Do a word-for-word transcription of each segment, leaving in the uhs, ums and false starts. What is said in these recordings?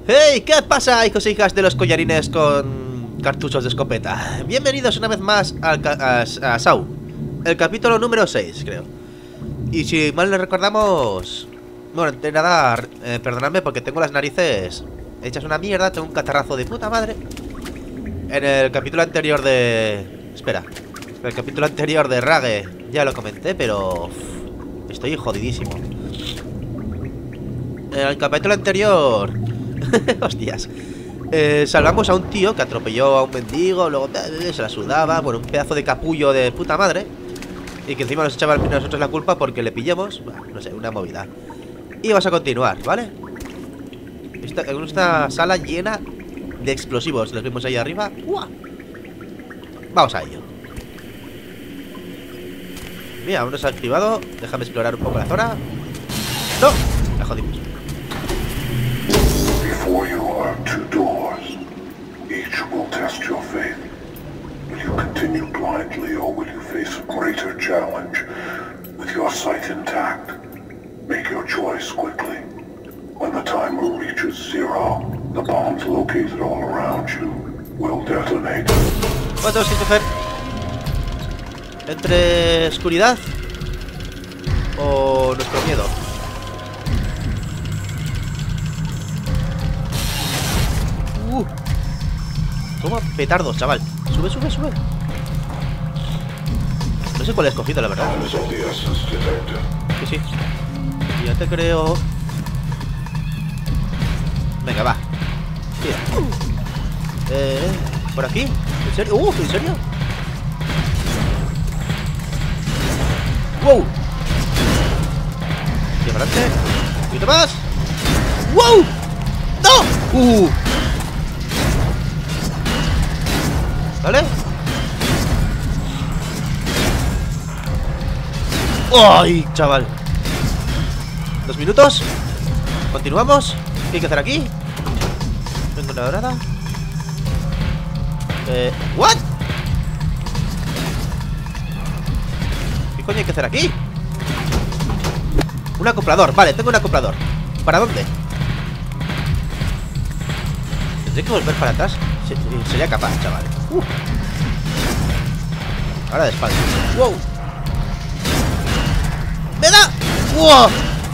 ¡Hey! ¿Qué pasa, hijos e hijas de los collarines con cartuchos de escopeta? Bienvenidos una vez más al a, a Saw, el capítulo número seis, creo. Y si mal le recordamos... Bueno, de nada, eh, perdonadme porque tengo las narices hechas una mierda, tengo un catarrazo de puta madre. En el capítulo anterior de... Espera, en el capítulo anterior de Rage ya lo comenté, pero... Uf, estoy jodidísimo. En el capítulo anterior... Hostias. Eh, salvamos a un tío que atropelló a un mendigo, luego eh, se la sudaba, bueno, un pedazo de capullo de puta madre. Y que encima nos echaba a nosotros la culpa porque le pillemos. Bueno, no sé, una movida. Y vamos a continuar, ¿vale? Esta, en esta sala llena de explosivos. Los vimos ahí arriba. ¡Uah! Vamos a ello. Mira, aún no se ha activado. Déjame explorar un poco la zona. ¡No! La jodimos. Before you are two doors. Each will test your faith. Will you continue blindly, or will you face a greater challenge with your sight intact? Make your choice quickly. When the timer reaches zero, the bombs located all around you will detonate. Bueno, tenemos que escoger entre oscuridad o nuestro miedo. Uh, toma petardos, chaval. Sube, sube, sube. No sé cuál he escogido, la verdad. Sí, sí. Ya te creo. Venga, va. Tira. Eh, ¿por aquí? ¿En serio? Uh, ¿en serio? ¡Wow! Y adelante. Un poquito más. ¡Wow! ¡No! ¡Uh! ¿Vale? ¡Ay, chaval! Dos minutos. Continuamos. ¿Qué hay que hacer aquí? No he encontrado nada. Eh... ¿What? ¿Qué coño hay que hacer aquí? Un acoplador. Vale, tengo un acoplador. ¿Para dónde? ¿Tendré que volver para atrás? Sería capaz, chaval. Uh. Ahora de espalda. ¡Wow! ¡Me da! ¡Wow!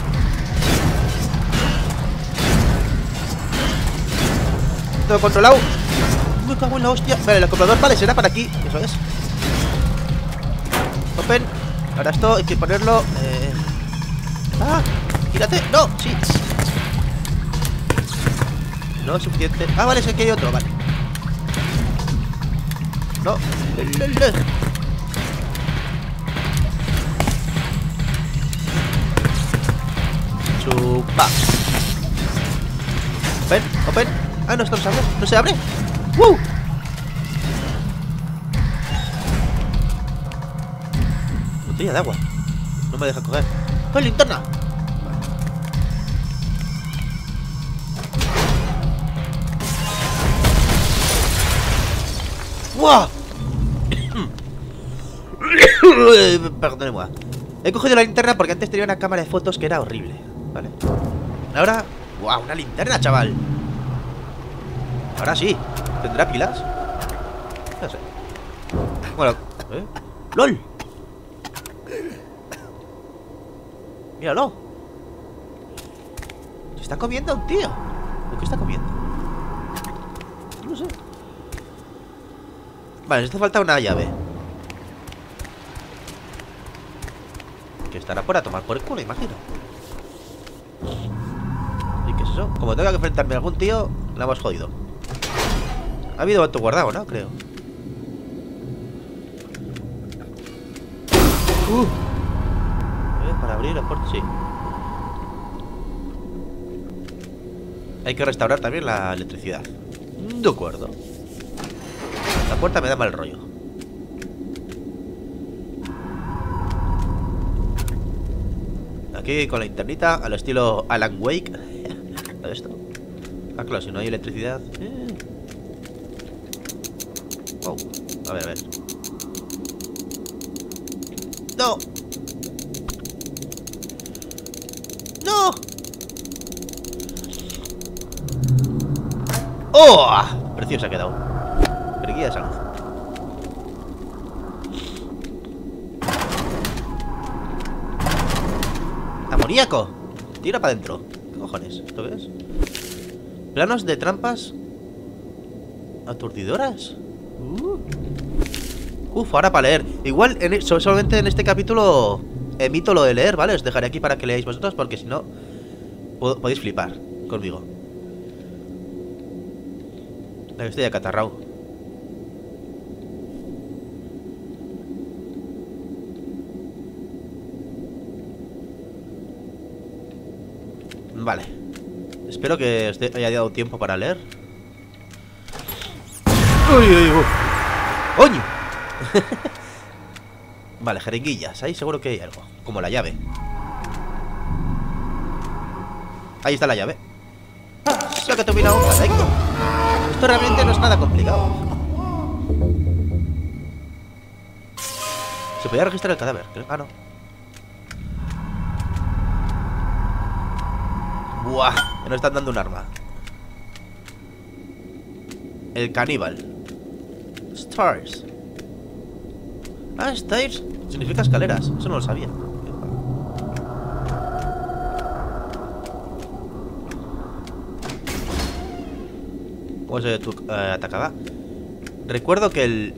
Todo controlado. Me cago en la hostia. Vale, el acoplador, vale, será para aquí. Eso es. Open. Ahora esto hay que ponerlo. Eh... ¡Ah! ¡Gírate! ¡No! ¡Sí! No es suficiente. Ah, vale, es que aquí hay otro, vale. No. Le, le, le. Chupa. Open, open. Ah, no, esto no se abre. No se abre. ¡Woo! Botella de agua. No me deja coger. ¡Con linterna! ¡Wow! Perdóneme. He cogido la linterna porque antes tenía una cámara de fotos que era horrible. Vale. Ahora... ¡Wow! Una linterna, chaval. Ahora sí. ¿Tendrá pilas? No sé. Bueno. ¿Eh? ¡Lol! Míralo. Se está comiendo a un tío. ¿O qué está comiendo? No sé. Vale, nos hace falta una llave. Que estará por a tomar por el culo, imagino. ¿Y qué es eso? Como tenga que enfrentarme a algún tío, la hemos jodido. Ha habido auto guardado, ¿no? Creo. Uh. Eh, para abrir la puerta, sí. Hay que restaurar también la electricidad. De acuerdo. La puerta me da mal rollo. Aquí con la internita al estilo Alan Wake. Esto. Ah, claro, si no hay electricidad. Eh. Wow. A ver, a ver. ¡No! ¡No! ¡Oh! Preciosa ha quedado. Periquilla de salud. ¡Amoníaco! Tira para adentro. ¿Qué cojones? ¿Esto qué es? Planos de trampas aturdidoras. Uh. Uf, ahora para leer. Igual en, solamente en este capítulo emito lo de leer, ¿vale? Os dejaré aquí para que leáis vosotros, porque si no podéis flipar conmigo. Estoy acatarrado. Vale. Espero que os haya dado tiempo para leer. ¡Uy, uy, uy! ¡Coño! Vale, jeringuillas. Ahí seguro que hay algo. Como la llave. Ahí está la llave. Eso que terminado. Perfecto. Esto realmente no es nada complicado. Se podía registrar el cadáver. Ah, no. Buah, me nos están dando un arma. El caníbal. Stars. Ah, stairs significa escaleras. Eso no lo sabía. ¿Cómo se eh, atacaba? Recuerdo que el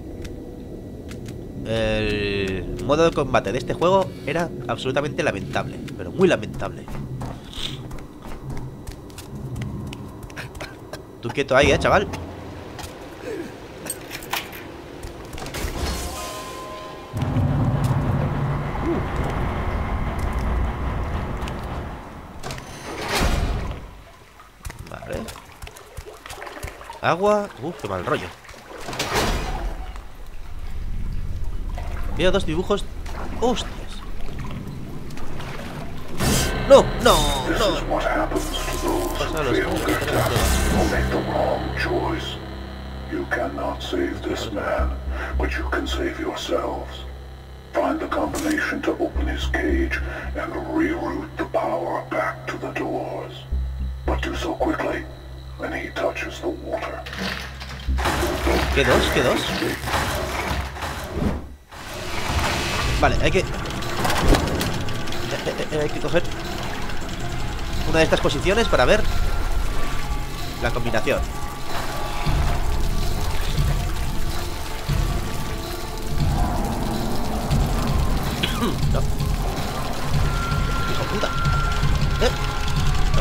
El modo de combate de este juego era absolutamente lamentable. Pero muy lamentable. Tú quieto ahí, eh, chaval. Vale. Agua. Uf, qué mal rollo. Veo dos dibujos. ¡Hostias! ¡No! ¡No! ¡No! Pasa los... Make the wrong choice. You cannot save this man, but you can save yourselves. Find the combination to open his cage and reroute the power back to the doors. But do so quickly, when he touches the water. ¿Qué dos? ¿Qué dos? Vale, hay que... Hay que coger una de estas posiciones para ver la combinación. No. Hijo puta. ¿Eh? No.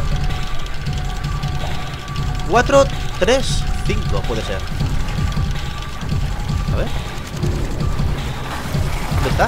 cuatro, tres, cinco puede ser. A ver. ¿Dónde está?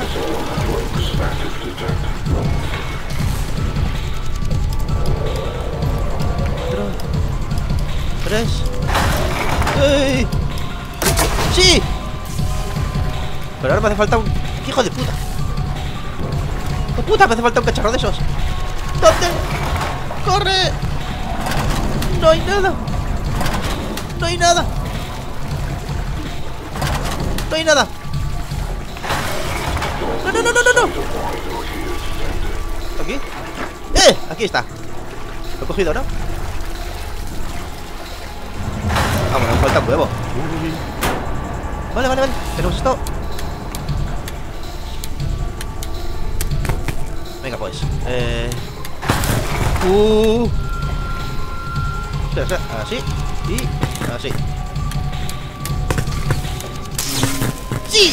Cuatro, tres. ¡Ey! ¡Sí! Pero ahora me hace falta un... ¡Hijo de puta! ¡Hijo de puta! Me hace falta un cacharro de esos. ¿Dónde? ¡Corre! No hay nada. No hay nada. No hay nada. No, no, no, no, no, no. ¿Aquí? ¡Eh! Aquí está. Lo he cogido, ¿no? Vamos, nos falta un huevo. Vale, vale, vale. Tenemos esto. Venga, pues. Eh... Uh... Así. Y así. ¡Sí!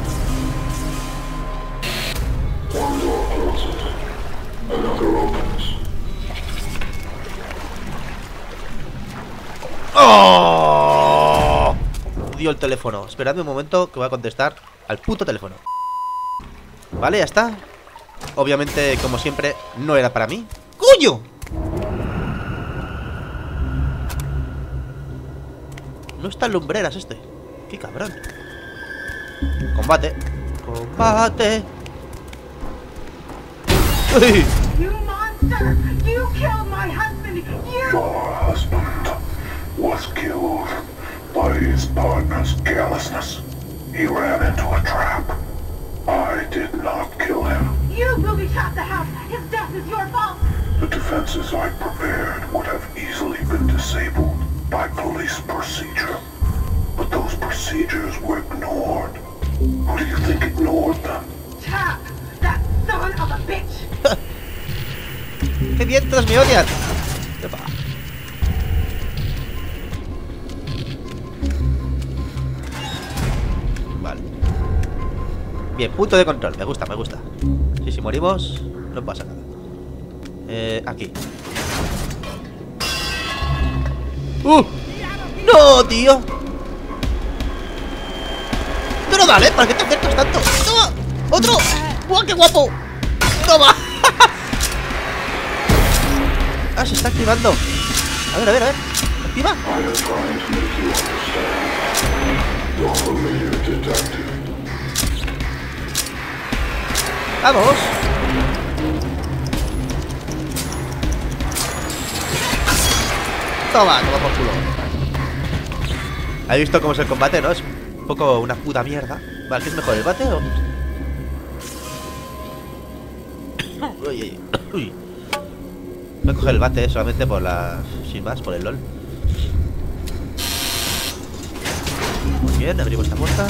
¡Oh! Dio el teléfono. Esperadme un momento que voy a contestar al puto teléfono. Vale, ya está. Obviamente, como siempre, no era para mí. ¡Coño! No está en lumbreras este. ¡Qué cabrón! Combate. Combate. ¡Uy! You monster! You killed my husband! You... Your husband was killed by his partner's carelessness. He ran into a trap. I did not kill him. You booby-trapped the house! His death is your fault! The defenses I prepared would have easily been disabled by police procedure. But those procedures were ignored. Who do you think ignored them? Tap! That son of a bitch! ¡Qué vientos me odian! Epa. Vale. Bien, punto de control. Me gusta, me gusta. Sí, si morimos, no pasa nada. Eh, aquí. ¡Uh! ¡No, tío! Pero dale, ¿para qué te acercas tanto? ¡Toma! ¡Otro! ¡Buah, qué guapo! ¡Toma! Ah, se está activando. A ver, a ver, a ver. ¿Activa? ¡Vamos! Toma, toma por culo. ¿Has visto cómo es el combate, no? Es un poco una puta mierda. Vale, ¿qué es mejor, el bate o...? Uy, uy, uy. Voy a coger el bate solamente por la... sin más, por el LOL. Muy bien, abrimos esta puerta.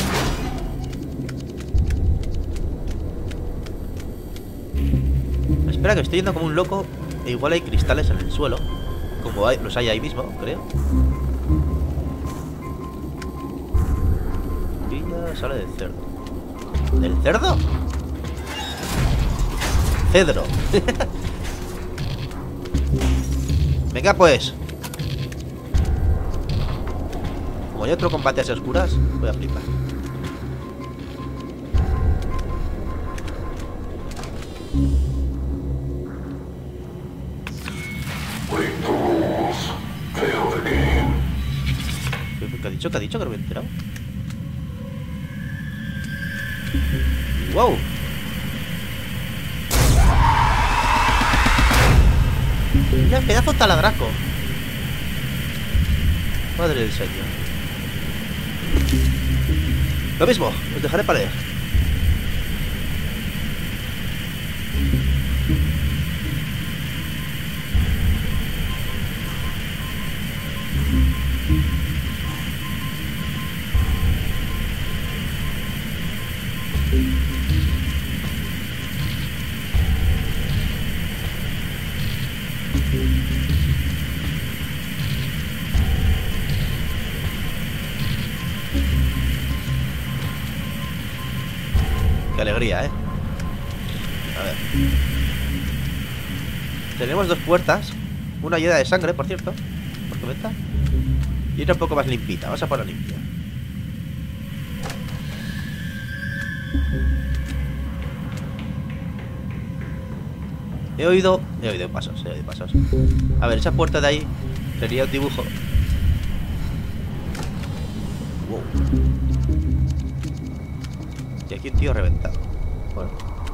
Espera, que estoy yendo como un loco. E igual hay cristales en el suelo, como hay, los hay ahí mismo, creo. Brilla, sale del cerdo. ¿Del cerdo? Cedro. Venga pues. Como hay otro combate a oscuras, voy a flipar. ¿Qué ha dicho? ¿Qué ha dicho? Que no me he enterado. ¡Wow! Mira, pedazo taladraco. Madre del señor. Lo mismo, os dejaré para leer. Qué alegría, ¿eh? A ver. Tenemos dos puertas. Una llena de sangre, por cierto. Por comentar. Y otra un poco más limpita. Vamos a por la limpia. He oído... He oído pasos, he oído pasos. A ver, esa puerta de ahí sería un dibujo. Wow. Y aquí un tío reventado. Bueno.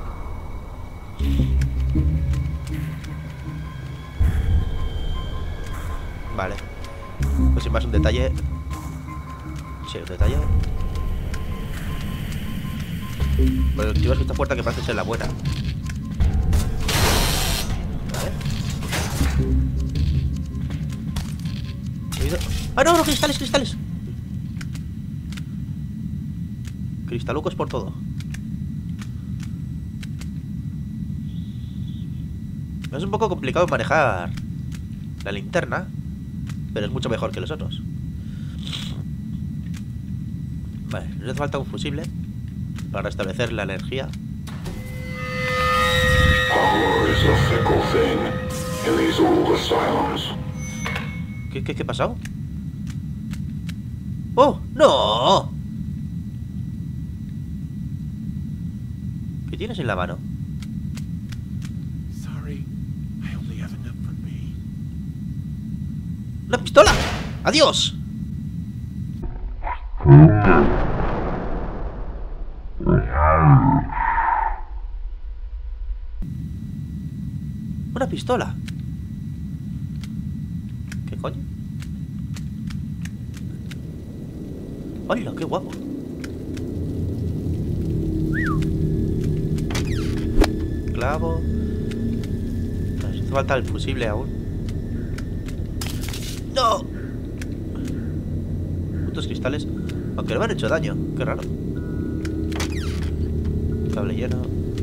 Vale. Pues sin más un detalle. Sí, un detalle. Bueno, el tío es esta puerta que parece ser la buena. Vale. ¡Ah, no, no! ¡Cristales, cristales! Cristalucos por todo. Es un poco complicado manejar la linterna, pero es mucho mejor que los otros. Vale, nos hace falta un fusible para restablecer la energía. ¿Qué, qué, qué ha pasado? ¡Oh! ¡No! ¿Qué tienes en la mano? ¡Una pistola! ¡Adiós! Una pistola. ¿Qué coño? ¡Hola, qué guapo! Clavo. Nos hace falta el fusible aún. ¡No! putos cristales. Aunque no me han hecho daño. Qué raro. Cable lleno.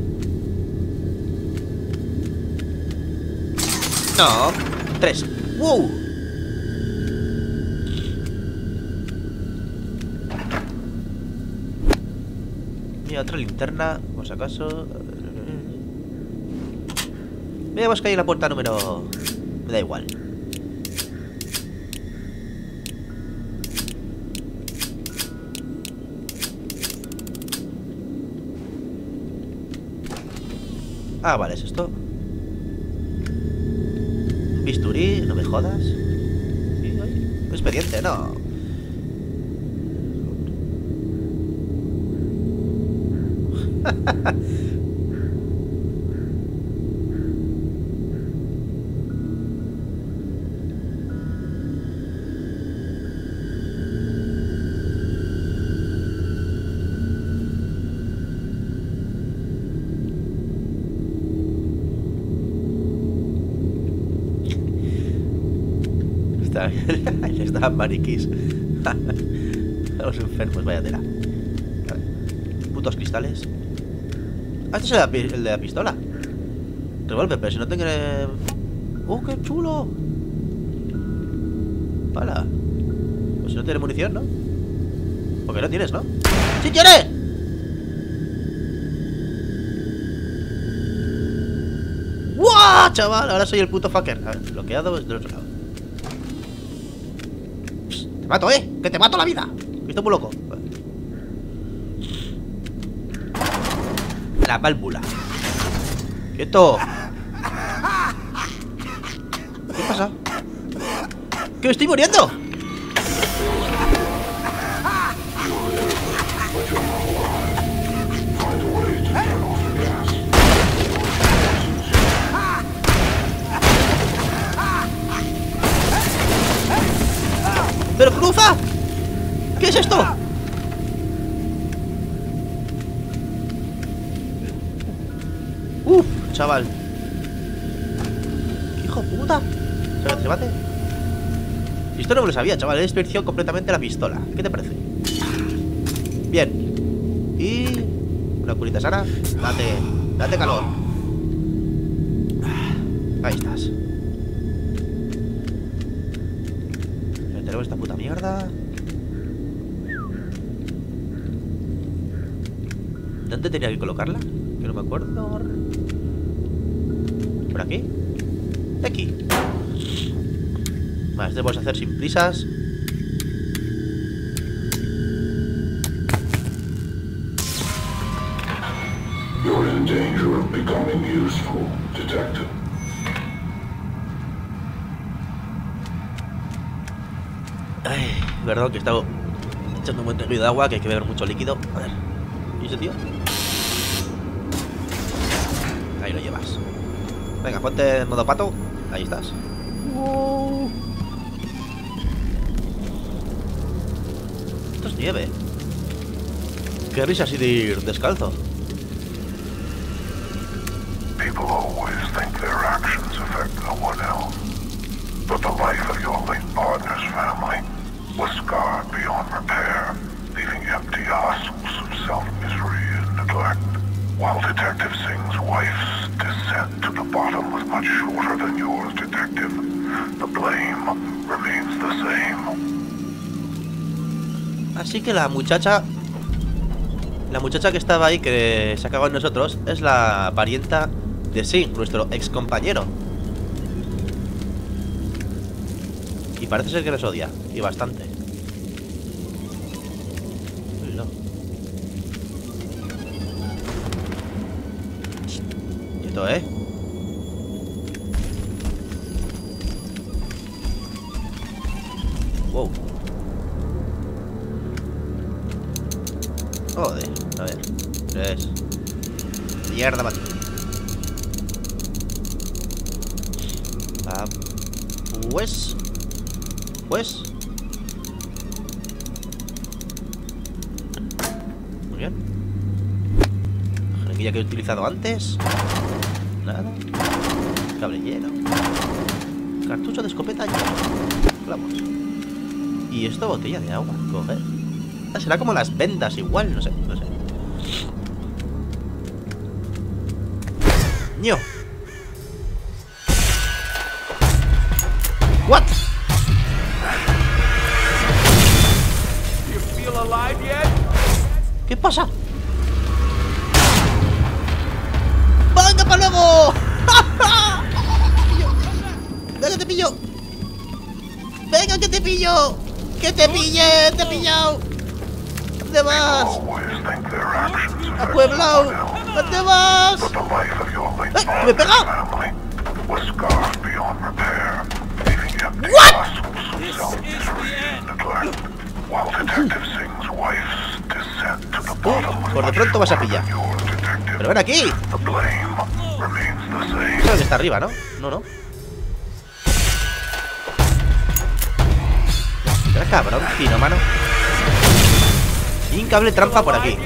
No. Tres. ¡Wow! Mira, otra linterna. Por si acaso. Veamos que hay en la puerta número... Me da igual. Ah, vale, es esto. Bisturí, no me jodas. Sí, oye, expediente, no. Ahí estaban maniquís. Los enfermos, vaya tela. Putos cristales. Ah, este es el de, la, el de la pistola. Revolver, pero si no tengo... ¡Oh, qué chulo! ¡Hala! Pues si no tiene munición, ¿no? Porque no tienes, ¿no? ¡Sí tiene! ¡Guau, chaval! Ahora soy el puto fucker. A ver, bloqueado es del otro lado. ¡Te mato, eh! ¡Que te mato la vida! Que estoy muy loco. La válvula. ¡Quieto! ¿Qué pasa? ¡Que me estoy muriendo! ¡Pero cruza! ¿Qué es esto? Uf, chaval. ¿Qué hijo de puta? ¿Se me bate? Esto no me lo sabía, chaval. He desperdiciado completamente la pistola. ¿Qué te parece? Bien. Y... una curita sana. Date, date calor. Ahí estás. Esta puta mierda. ¿Dónde tenía que colocarla? Que no me acuerdo. ¿Por aquí? De aquí. Más debemos hacer sin prisas. You're in danger of becoming useful, detective. Ay, verdad que he estado echando un buen tejido de agua, que hay que beber mucho líquido. A ver, ¿y ese tío? Ahí lo llevas. Venga, ponte en modo pato. Ahí estás. Uh. Esto es nieve. Qué risa así de ir descalzo. People always think their actions affect no one else. But the life of your late partner's family was scarred beyond repair, leaving empty husks of self-misery and neglect. While Detective Singh's wife's descent to the bottom was much shorter than yours, Detective, the blame remains the same. Así que la muchacha... La muchacha que estaba ahí, que se ha cagado en nosotros, es la parienta de Singh, nuestro ex compañero. Y parece ser que nos odia, y bastante. No. Quieto, ¿eh? Wow. Joder, a ver. Tres. Mierda, man. Ah, pues... Pues... Muy bien. La jeringuilla que he utilizado antes. Nada. Cable lleno. Cartucho de escopeta lleno. Vamos. Y esto, botella de agua, coger. Ah, será como las vendas igual, no sé, no sé. ¡Ño! ¿What? ¿Qué pasa? ¡Venga para luego! ¡Venga que te pillo! ¡Venga que te pillo! ¡Que te pille! ¡Te he pillado! ¿Dónde vas? ¡A Pueblo! ¿Dónde vas? ¡Eh! ¡Que me pega! ¿What? Uh, por de pronto vas a pillar. Pero ven aquí. Creo que está arriba, ¿no? No, no. Era cabrón, fino, mano. Y un cable trampa por aquí.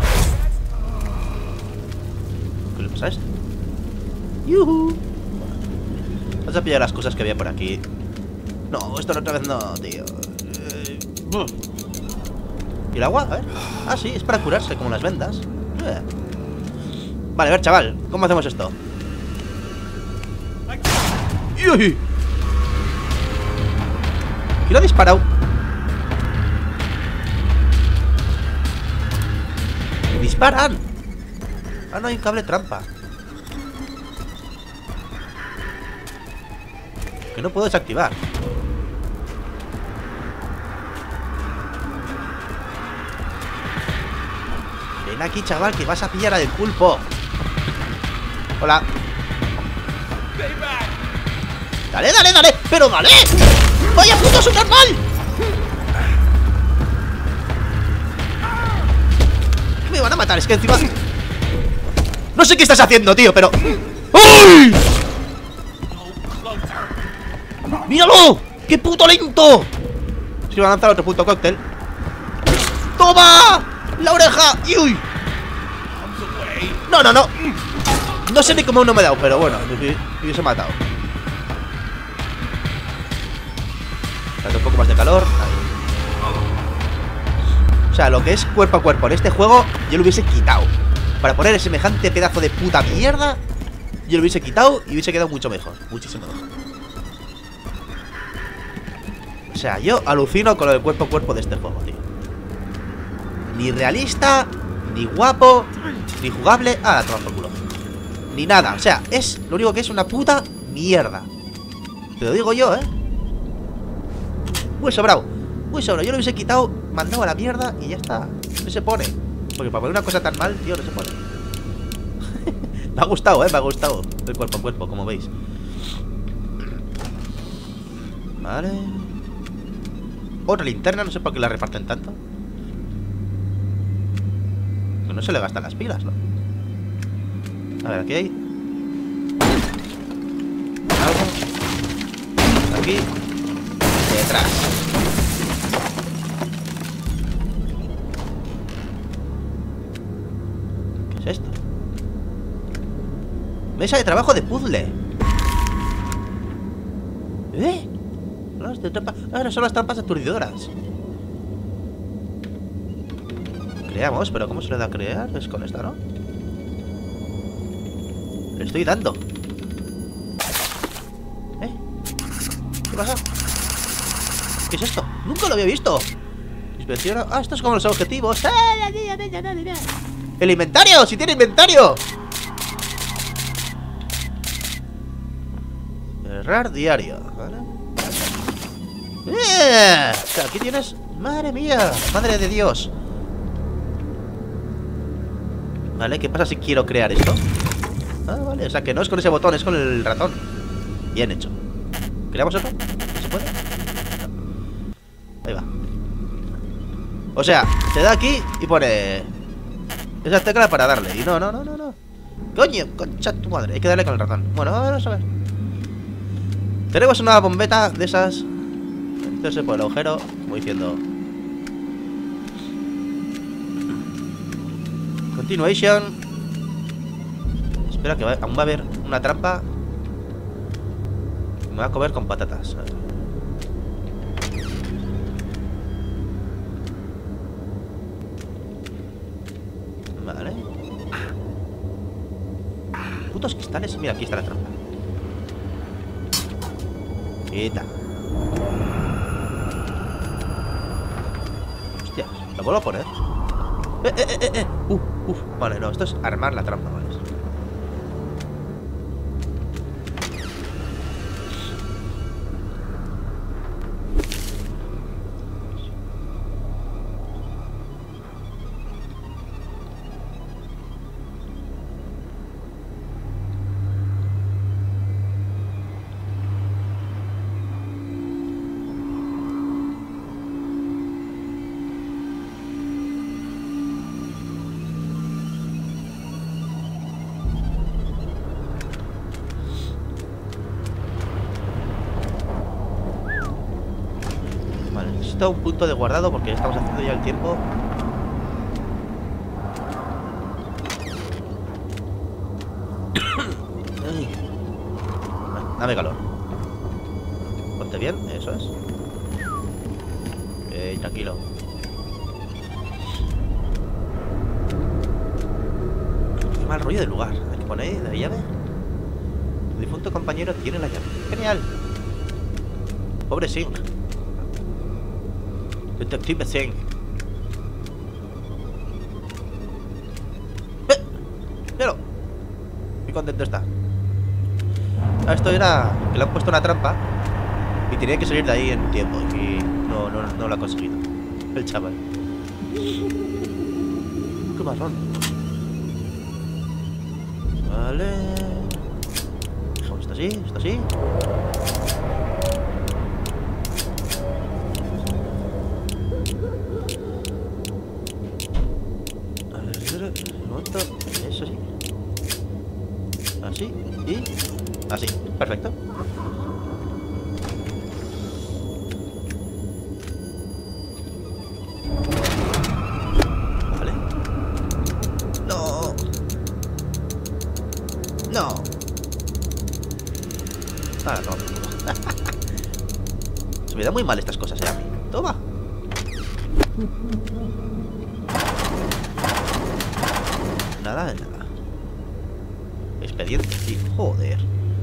¿Qué le pasa a esto? ¡Yuhu! Vas a pillar las cosas que había por aquí. No, esto no otra vez no, tío. Eh, ¿Y el agua? A ver. Ah, sí, es para curarse, como las vendas. Eh. Vale, a ver, chaval, ¿cómo hacemos esto? ¡Uy! ¿Quién lo ha disparado? ¡Me disparan! Ah, no hay un cable trampa. Que no puedo desactivar. Ven aquí, chaval, que vas a pillar al pulpo. Hola. Dale, dale, dale. ¡Pero dale! ¡Vaya puto subnormal! Me van a matar, es que encima... No sé qué estás haciendo, tío, pero... ¡Uy! ¡Míralo! ¡Qué puto lento! Si va a lanzar otro puto cóctel. ¡Toma! ¡La oreja! ¡Uy! No, no, no. No sé ni cómo no me he dado, pero bueno, me hubiese matado. Date un poco más de calor. Ahí. O sea, lo que es cuerpo a cuerpo en este juego, yo lo hubiese quitado. Para poner semejante pedazo de puta mierda, yo lo hubiese quitado y hubiese quedado mucho mejor. Muchísimo mejor. O sea, yo alucino con lo de cuerpo a cuerpo de este juego, tío. Ni realista, ni guapo, ni jugable. Ah, toma por culo. Ni nada, o sea, es lo único que es una puta mierda. Te lo digo yo, eh. Muy sobrado, muy sobrado. Yo lo hubiese quitado, mandado a la mierda y ya está. No se pone. Porque para poner una cosa tan mal, tío, no se pone. Me ha gustado, eh, me ha gustado el cuerpo a cuerpo, como veis. Vale. Otra linterna, no sé por qué la reparten tanto. Que no se le gastan las pilas, ¿no? A ver, aquí hay algo. Aquí. Detrás. ¿Qué es esto? Mesa de trabajo de puzzle. ¿Eh? No, de trampa. Ah, no son las trampas aturdidoras. Creamos, pero ¿cómo se le da a crear? Es con esta, ¿no? Le estoy dando. ¿Eh? ¿Qué pasa? ¿Qué es esto? Nunca lo había visto. Inspecciona. Ah, esto es como los objetivos. ¡El inventario! ¡Si tiene inventario! Cerrar diario. ¿Vale? ¡Eh! O sea, aquí tienes... ¡Madre mía! ¡Madre de Dios! Vale, ¿qué pasa si quiero crear esto? Ah, vale, o sea que no es con ese botón, es con el ratón. Bien hecho. ¿Creamos otro? ¿Se puede? Ahí va. O sea, se da aquí y pone esa tecla para darle. Y no, no, no, no, no. Coño, concha tu madre. Hay que darle con el ratón. Bueno, vamos a ver. Tenemos una bombeta de esas. Entonces por el agujero, como diciendo Continuation. Espera que va, aún va a haber una trampa. Me va a comer con patatas. Vale. Putos cristales. Mira, aquí está la trampa. Quita. Hostias, lo vuelvo a poner. Eh, eh, eh, eh. Uf, uf. Vale, no, esto es armar la trampa, vale. Necesito un punto de guardado porque ya estamos haciendo ya el tiempo. Ay. Dame calor. Ponte bien, eso es. Ok, tranquilo. Qué mal rollo del lugar. Aquí pone ahí la llave. Tu difunto compañero tiene la llave. Genial. Pobre Singh. Detective Singh. ¡Eh! ¡Míralo! Qué contento está. Esto era que le han puesto una trampa y tenía que salir de ahí en un tiempo y no, no, no lo ha conseguido el chaval. Qué marrón. Vale. Dejamos esto así, esto así. Eso sí. Así y así. Perfecto. Vale. No. No. Ah, no. Se me da muy mal estas cosas, eh, a mí. Toma. Nada de nada. Expediente, sí, joder.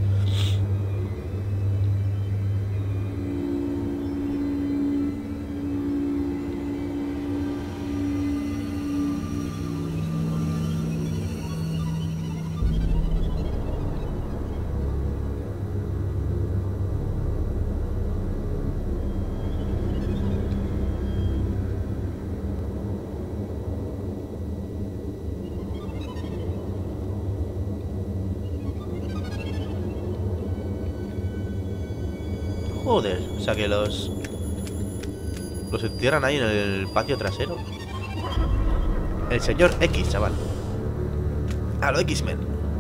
Joder, o sea que los... Los entierran ahí en el patio trasero. El señor X, chaval. A lo X-Men.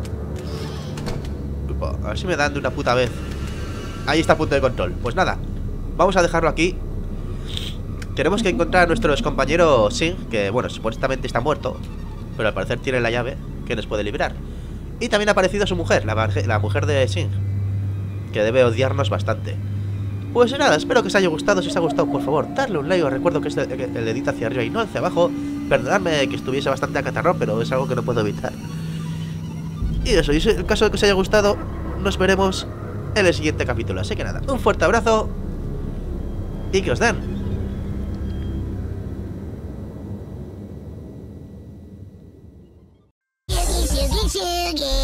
A ver si me dan de una puta vez. Ahí está el punto de control. Pues nada, vamos a dejarlo aquí. Tenemos que encontrar a nuestro compañero Singh, que bueno, supuestamente está muerto, pero al parecer tiene la llave que nos puede liberar. Y también ha aparecido su mujer, la, la mujer de Singh, que debe odiarnos bastante. Pues nada, espero que os haya gustado. Si os ha gustado, por favor, darle un like. Os recuerdo que es el dedito hacia arriba y no hacia abajo. Perdonadme que estuviese bastante acatarrado, pero es algo que no puedo evitar. Y eso, y en el caso de que os haya gustado, nos veremos en el siguiente capítulo. Así que nada, un fuerte abrazo y que os den.